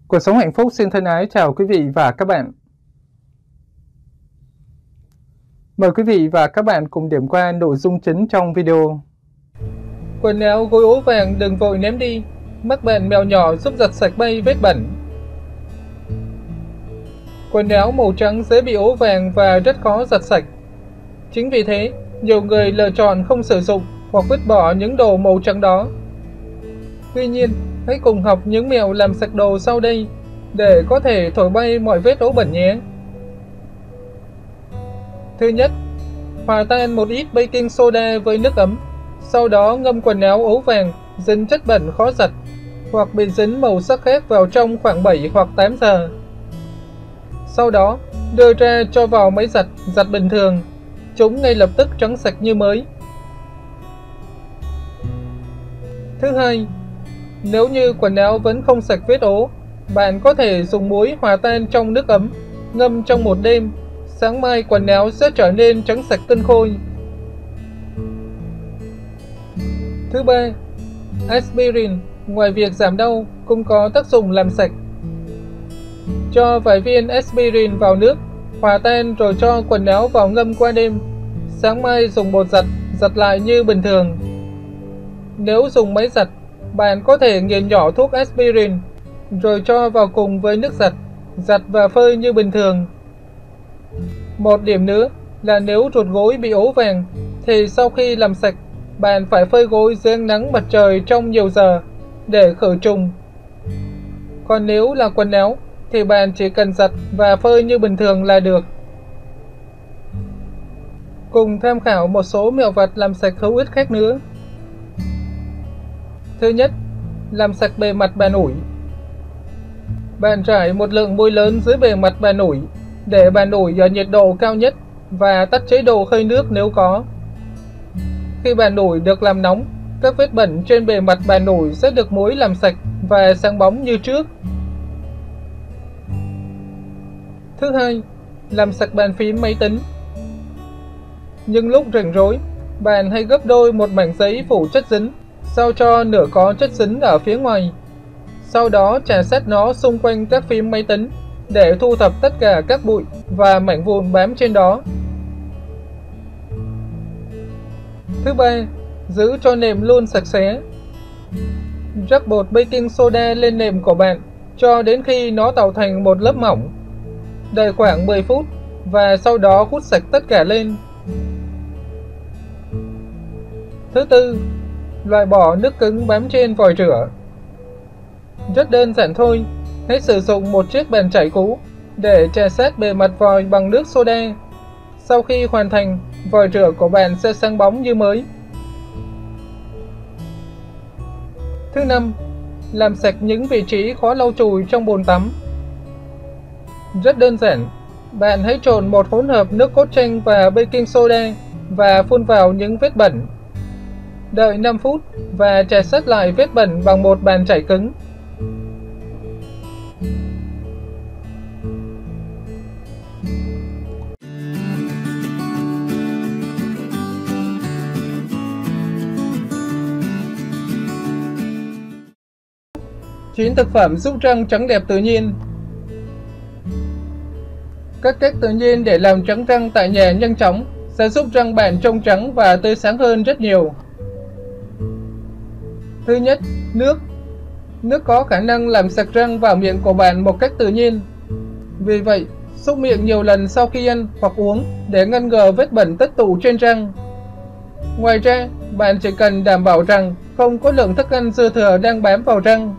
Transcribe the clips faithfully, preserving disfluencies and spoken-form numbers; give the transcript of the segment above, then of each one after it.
Cuộc sống hạnh phúc xin thân ái chào quý vị và các bạn. Mời quý vị và các bạn cùng điểm qua nội dung chính trong video. Quần áo gối ố vàng đừng vội ném đi, mắc bệnh mèo nhỏ giúp giặt sạch bay vết bẩn. Quần áo màu trắng dễ bị ố vàng và rất khó giặt sạch. Chính vì thế, nhiều người lựa chọn không sử dụng hoặc vứt bỏ những đồ màu trắng đó. Tuy nhiên, hãy cùng học những mẹo làm sạch đồ sau đây để có thể thổi bay mọi vết ố bẩn nhé. Thứ nhất, hòa tan một ít baking soda với nước ấm, sau đó ngâm quần áo ố vàng, dính chất bẩn khó giặt hoặc bị dính màu sắc khác vào trong khoảng bảy hoặc tám giờ. Sau đó, đưa ra cho vào máy giặt, giặt bình thường, chúng ngay lập tức trắng sạch như mới. Thứ hai, nếu như quần áo vẫn không sạch vết ố, bạn có thể dùng muối hòa tan trong nước ấm, ngâm trong một đêm. Sáng mai quần áo sẽ trở nên trắng sạch tinh khôi. Thứ ba, aspirin ngoài việc giảm đau cũng có tác dụng làm sạch. Cho vài viên aspirin vào nước, hòa tan rồi cho quần áo vào ngâm qua đêm. Sáng mai dùng bột giặt, giặt lại như bình thường. Nếu dùng máy giặt, bạn có thể nghiền nhỏ thuốc aspirin rồi cho vào cùng với nước giặt, giặt và phơi như bình thường. Một điểm nữa là nếu ruột gối bị ố vàng thì sau khi làm sạch, bạn phải phơi gối dưới ánh nắng mặt trời trong nhiều giờ để khử trùng. Còn nếu là quần áo thì bạn chỉ cần giặt và phơi như bình thường là được. Cùng tham khảo một số mẹo vặt làm sạch hữu ích khác nữa. Thứ nhất, làm sạch bề mặt bàn ủi. Bạn rải một lượng muối lớn dưới bề mặt bàn ủi, để bàn ủi ở nhiệt độ cao nhất và tắt chế độ hơi nước nếu có. Khi bàn ủi được làm nóng, các vết bẩn trên bề mặt bàn ủi sẽ được muối làm sạch và sáng bóng như trước. Thứ hai, làm sạch bàn phím máy tính. Nhưng lúc rảnh rỗi, bạn hãy gấp đôi một mảnh giấy phủ chất dính, sao cho nửa có chất dính ở phía ngoài. Sau đó chà sát nó xung quanh các phím máy tính để thu thập tất cả các bụi và mảnh vụn bám trên đó. Thứ ba, giữ cho nệm luôn sạch sẽ. Rắc bột baking soda lên nệm của bạn cho đến khi nó tạo thành một lớp mỏng. Đợi khoảng mười phút và sau đó hút sạch tất cả lên. Thứ tư, loại bỏ nước cứng bám trên vòi rửa. Rất đơn giản thôi, hãy sử dụng một chiếc bàn chải cũ để chà sát bề mặt vòi bằng nước soda. Sau khi hoàn thành, vòi rửa của bạn sẽ sáng bóng như mới. Thứ năm, làm sạch những vị trí khó lau chùi trong bồn tắm. Rất đơn giản, bạn hãy trộn một hỗn hợp nước cốt chanh và baking soda và phun vào những vết bẩn. Đợi năm phút và chà sát lại vết bẩn bằng một bàn chải cứng. chín thực phẩm giúp răng trắng đẹp tự nhiên. Các cách tự nhiên để làm trắng răng tại nhà nhanh chóng sẽ giúp răng bạn trông trắng và tươi sáng hơn rất nhiều. Thứ nhất, nước. Nước có khả năng làm sạch răng vào miệng của bạn một cách tự nhiên. Vì vậy, súc miệng nhiều lần sau khi ăn hoặc uống để ngăn ngừa vết bẩn tích tụ trên răng. Ngoài ra, bạn chỉ cần đảm bảo rằng không có lượng thức ăn dư thừa đang bám vào răng.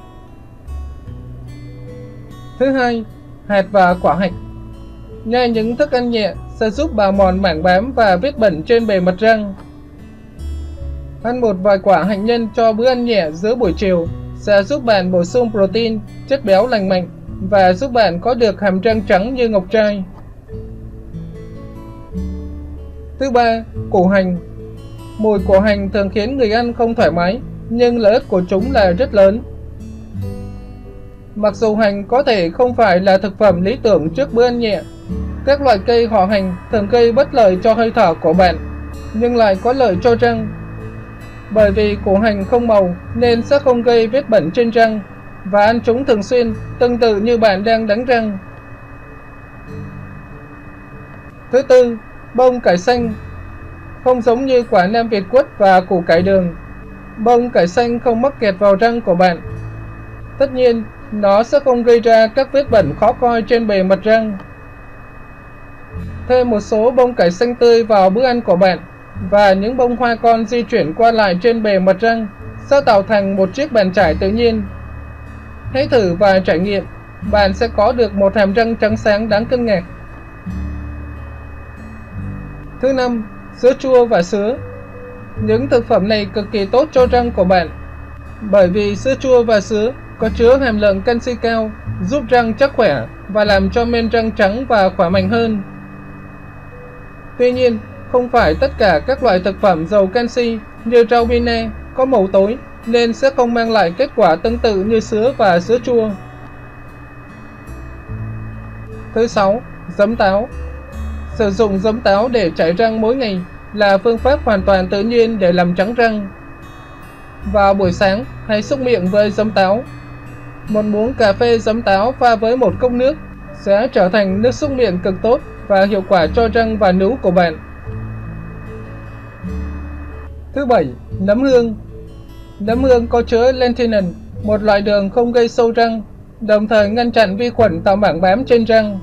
Thứ hai, hạt và quả hạch. Nhai những thức ăn nhẹ sẽ giúp bào mòn mảng bám và vết bẩn trên bề mặt răng. Ăn một vài quả hạnh nhân cho bữa ăn nhẹ giữa buổi chiều sẽ giúp bạn bổ sung protein, chất béo lành mạnh và giúp bạn có được hàm răng trắng như ngọc trai. Thứ ba, củ hành. Mùi của hành thường khiến người ăn không thoải mái, nhưng lợi ích của chúng là rất lớn. Mặc dù hành có thể không phải là thực phẩm lý tưởng trước bữa ăn nhẹ, các loại cây họ hành thường gây bất lợi cho hơi thở của bạn, nhưng lại có lợi cho răng. Bởi vì củ hành không màu nên sẽ không gây vết bẩn trên răng và ăn chúng thường xuyên, tương tự như bạn đang đánh răng. Thứ tư, bông cải xanh. Không giống như quả nam Việt quất và củ cải đường, bông cải xanh không mắc kẹt vào răng của bạn. Tất nhiên, nó sẽ không gây ra các vết bẩn khó coi trên bề mặt răng. Thêm một số bông cải xanh tươi vào bữa ăn của bạn, và những bông hoa con di chuyển qua lại trên bề mặt răng sẽ tạo thành một chiếc bàn chải tự nhiên. Hãy thử và trải nghiệm, bạn sẽ có được một hàm răng trắng sáng đáng kinh ngạc. Thứ năm, sữa chua và sứa. Những thực phẩm này cực kỳ tốt cho răng của bạn, bởi vì sữa chua và sứa có chứa hàm lượng canxi cao, giúp răng chắc khỏe và làm cho men răng trắng và khỏe mạnh hơn. Tuy nhiên, không phải tất cả các loại thực phẩm giàu canxi như rau bine có màu tối, nên sẽ không mang lại kết quả tương tự như sứa và sữa chua. Thứ sáu, giấm táo. Sử dụng giấm táo để chải răng mỗi ngày là phương pháp hoàn toàn tự nhiên để làm trắng răng. Vào buổi sáng, hãy xúc miệng với giấm táo. Một muỗng cà phê giấm táo pha với một cốc nước sẽ trở thành nước xúc miệng cực tốt và hiệu quả cho răng và nướu của bạn. Thứ bảy, nấm hương. Nấm hương có chứa lenthinin, một loại đường không gây sâu răng, đồng thời ngăn chặn vi khuẩn tạo mảng bám trên răng.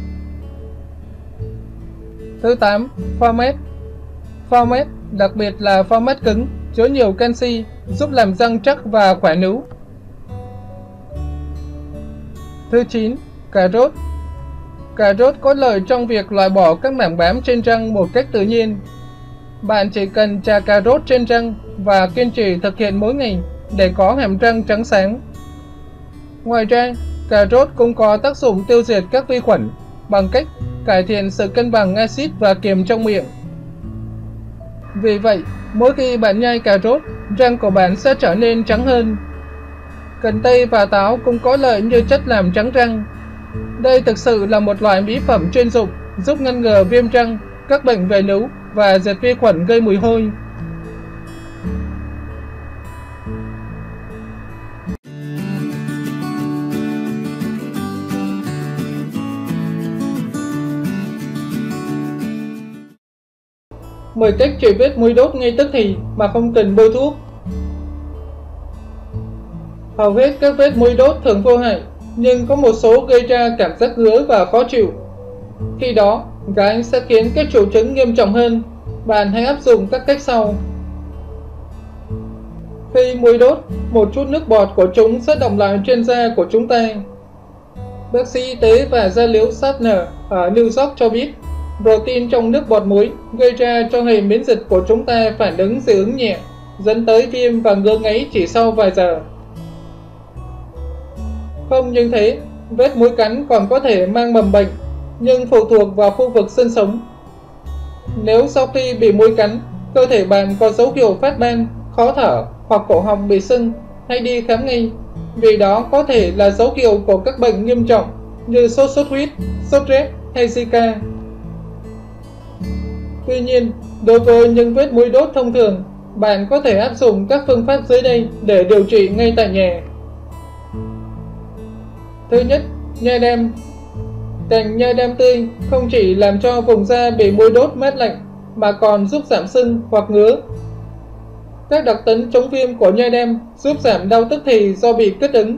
Thứ tám, format. Format, đặc biệt là format cứng, chứa nhiều canxi, giúp làm răng chắc và khỏe nướu. Thứ chín, cà rốt. Cà rốt có lợi trong việc loại bỏ các mảng bám trên răng một cách tự nhiên. Bạn chỉ cần chà cà rốt trên răng và kiên trì thực hiện mỗi ngày để có hàm răng trắng sáng. Ngoài ra, cà rốt cũng có tác dụng tiêu diệt các vi khuẩn bằng cách cải thiện sự cân bằng axit và kiềm trong miệng. Vì vậy, mỗi khi bạn nhai cà rốt, răng của bạn sẽ trở nên trắng hơn. Cần tây và táo cũng có lợi như chất làm trắng răng. Đây thực sự là một loại mỹ phẩm chuyên dụng, giúp ngăn ngừa viêm răng, các bệnh về nướu và diệt vi khuẩn gây mùi hôi. mười cách trị vết mũi đốt ngay tức thì mà không cần bôi thuốc. Hầu hết các vết mũi đốt thường vô hại, nhưng có một số gây ra cảm giác ngứa và khó chịu. Khi đó, gãi sẽ khiến các triệu chứng nghiêm trọng hơn. Bạn hãy áp dụng các cách sau. Khi mũi đốt, một chút nước bọt của chúng sẽ đọng lại trên da của chúng ta. Bác sĩ y tế và da liễu Shatner ở New York cho biết, protein trong nước bọt muối gây ra cho hệ miễn dịch của chúng ta phản ứng dị ứng nhẹ, dẫn tới viêm và ngứa ngáy chỉ sau vài giờ. Không những thế, vết mũi cắn còn có thể mang mầm bệnh, nhưng phụ thuộc vào khu vực sinh sống. Nếu sau khi bị mũi cắn, cơ thể bạn có dấu hiệu phát ban, khó thở hoặc cổ họng bị sưng, hãy đi khám ngay, vì đó có thể là dấu hiệu của các bệnh nghiêm trọng như sốt xuất huyết, sốt rét hay Zika. Tuy nhiên, đối với những vết mũi đốt thông thường, bạn có thể áp dụng các phương pháp dưới đây để điều trị ngay tại nhà. Thứ nhất, nha đam. Cành nha đam tươi không chỉ làm cho vùng da bị mũi đốt mát lạnh, mà còn giúp giảm sưng hoặc ngứa. Các đặc tính chống viêm của nha đam giúp giảm đau tức thì do bị kích ứng.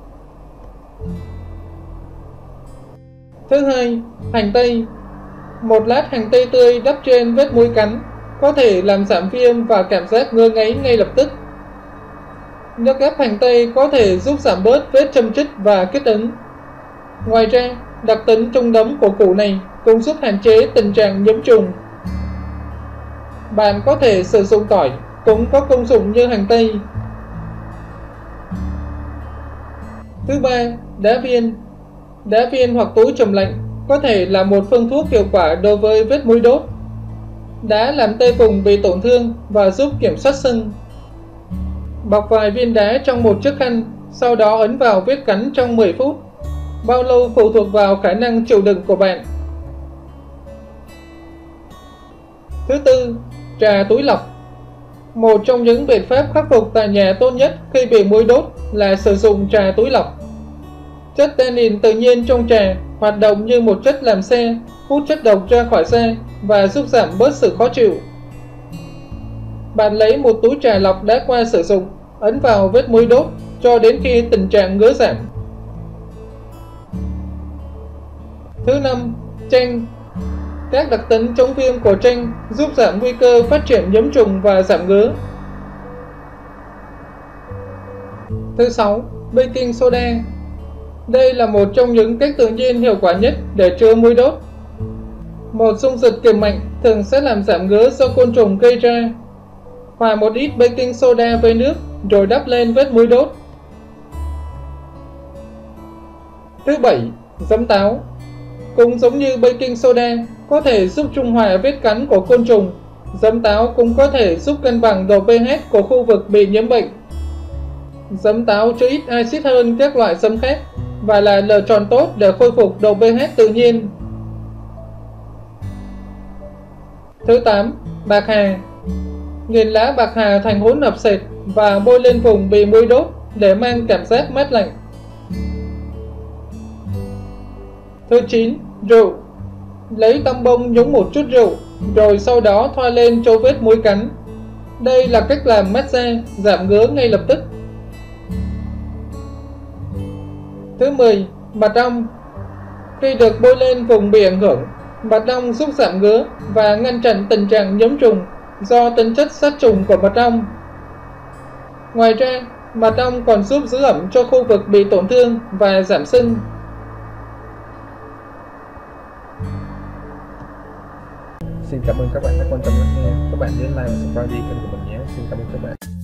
Thứ hai, hành tây. Một lát hành tây tươi đắp trên vết mũi cắn có thể làm giảm viêm và cảm giác ngứa ngáy ngay lập tức. Nước ép hành tây có thể giúp giảm bớt vết châm chích và kích ứng. Ngoài ra, đặc tính trung đóng của củ này cũng giúp hạn chế tình trạng nhiễm trùng. Bạn có thể sử dụng tỏi, cũng có công dụng như hành tây. Thứ ba, đá viên. Đá viên hoặc túi trầm lạnh có thể là một phương thuốc hiệu quả đối với vết mũi đốt. Đá làm tê vùng bị tổn thương và giúp kiểm soát sưng. Bọc vài viên đá trong một chiếc khăn, sau đó ấn vào vết cắn trong mười phút. Bao lâu phụ thuộc vào khả năng chịu đựng của bạn. Thứ tư, trà túi lọc. Một trong những biện pháp khắc phục tại nhà tốt nhất khi bị muỗi đốt là sử dụng trà túi lọc. Chất tannin tự nhiên trong trà hoạt động như một chất làm xe, hút chất độc ra khỏi da và giúp giảm bớt sự khó chịu. Bạn lấy một túi trà lọc đã qua sử dụng, ấn vào vết muỗi đốt cho đến khi tình trạng ngứa giảm. Thứ năm, chanh. Các đặc tính chống viêm của chanh giúp giảm nguy cơ phát triển nhiễm trùng và giảm ngứa. Thứ sáu, baking soda. Đây là một trong những cách tự nhiên hiệu quả nhất để chữa muỗi đốt. Một dung dịch kiềm mạnh thường sẽ làm giảm ngứa do côn trùng gây ra. Hòa một ít baking soda với nước rồi đắp lên vết muỗi đốt. Thứ bảy, giấm táo. Cũng giống như baking soda có thể giúp trung hòa vết cắn của côn trùng, giấm táo cũng có thể giúp cân bằng độ pH của khu vực bị nhiễm bệnh. Giấm táo chứa ít axit hơn các loại giấm khác và là lựa chọn tốt để khôi phục độ pH tự nhiên. Thứ tám, bạc hà. Nghiền lá bạc hà thành hỗn hợp sệt và bôi lên vùng bị muỗi đốt để mang cảm giác mát lạnh. Thứ chín, rượu. Lấy tăm bông nhúng một chút rượu, rồi sau đó thoa lên chỗ vết muỗi cắn. Đây là cách làm mát da, giảm ngứa ngay lập tức. Thứ mười, mật ong. Khi được bôi lên vùng bị ảnh hưởng, mật ong giúp giảm ngứa và ngăn chặn tình trạng nhiễm trùng do tính chất sát trùng của mật ong. Ngoài ra, mật ong còn giúp giữ ẩm cho khu vực bị tổn thương và giảm sưng. Xin cảm ơn các bạn đã quan tâm lắng nghe. Các bạn nhớ like và subscribe kênh của mình nhé. Xin cảm ơn các bạn.